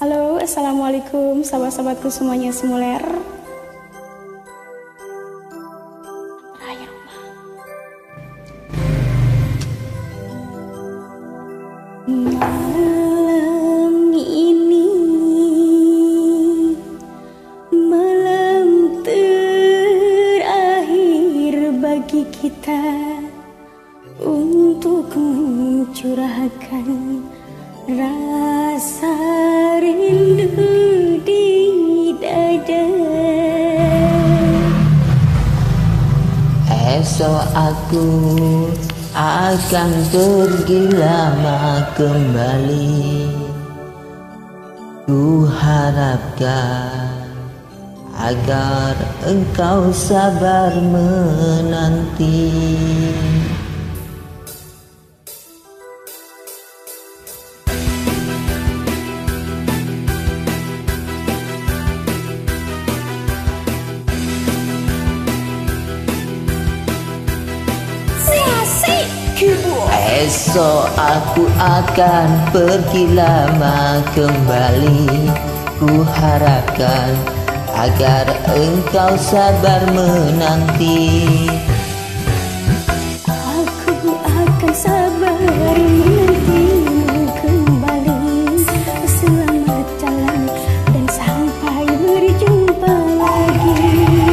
Halo, assalamualaikum sahabat-sahabatku semuanya semuler. Malam ini malam terakhir bagi kita untuk mencurahkan rasa rindu di dada. Esok aku akan pergi lama kembali. Ku harapkan agar engkau sabar menanti. Esok aku akan pergi lama kembali. Ku harapkan agar engkau sabar menanti. Aku akan sabar menantimu kembali. Selamat jalan dan sampai berjumpa lagi.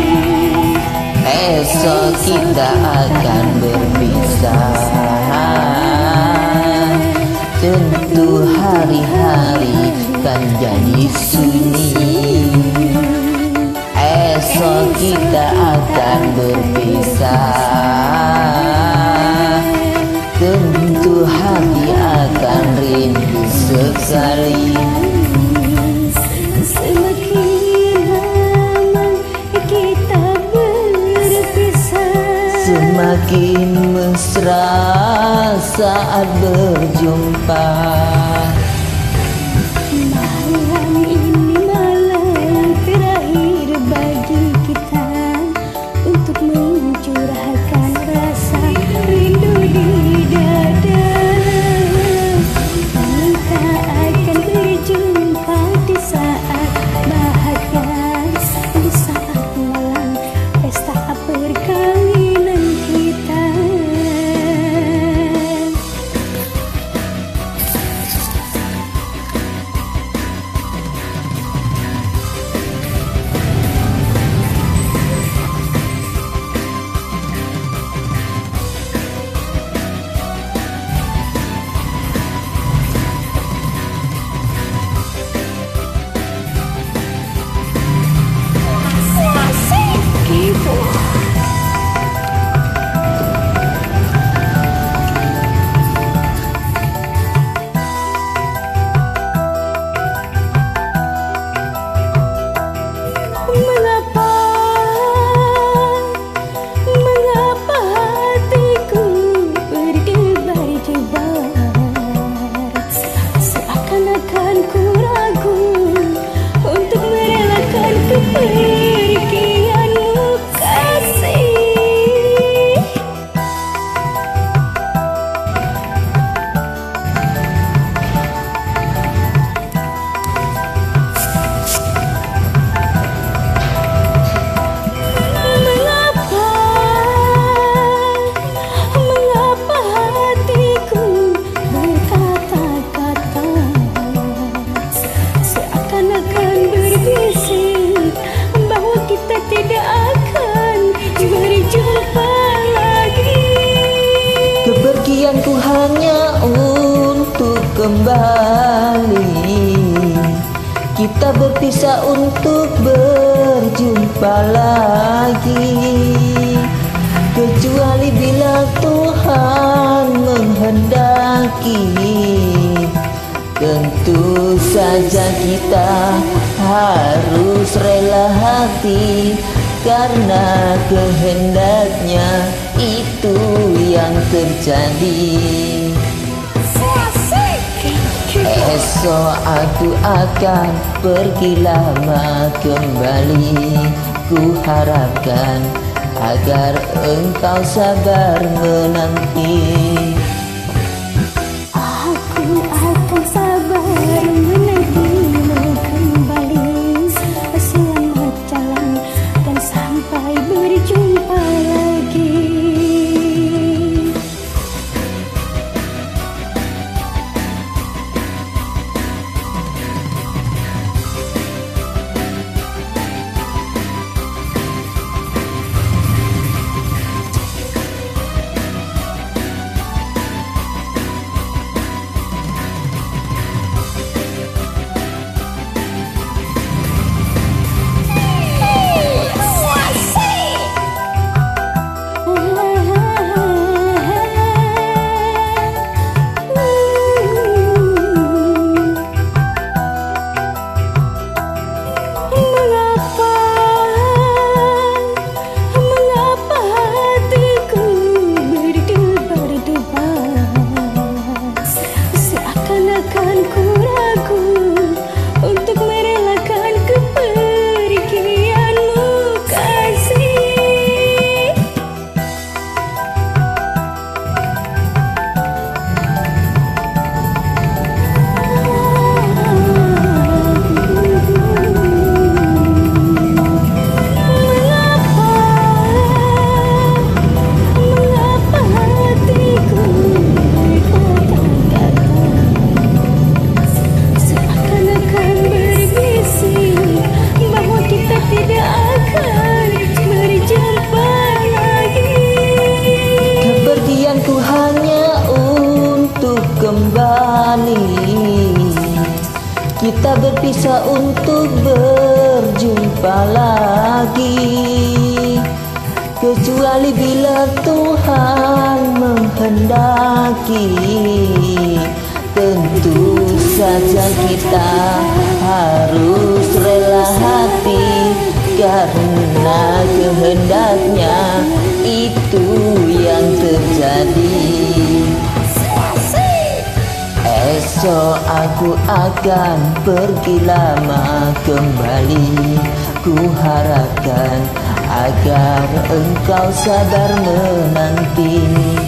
Esok kita akan berpisah. Tentu hari-hari kan jadi sunyi. Esok kita akan berpisah. Tentu hati akan rindu sekali. Semakin lama kita berpisah, Semakin mesra saat berjumpa. malam ini malam terakhir bagi kita untuk mencurahkan rasa rindu di dada. Kita akan berjumpa di saat bahagia, di saat malam pesta perkawinan kita. Mengapa hatiku berdebar-debar, seakan-akan ku ragu untuk merelakan kepergianmu kasih. Mengapa hatiku berkata-kata, seakan-akan berbisik bahwa kita tidak akan berjumpa lagi. Kepergianku hanya untuk kembali. Kita berpisah untuk berjumpa lagi. Kecuali bila Tuhan menghendaki. Tentu saja kita harus rela hati, karena kehendaknya itu yang terjadi. Esok aku akan pergi lama kembali. Ku harapkan agar engkau sabar menanti. Aku akan sabar menantimu kembali. Kita berpisah untuk berjumpa lagi, kecuali bila Tuhan menghendaki. Tentu saja kita harus rela hati, karena kehendaknya itu yang terjadi. Esok aku akan pergi lama kembali. Ku harapkan agar engkau sabar menanti.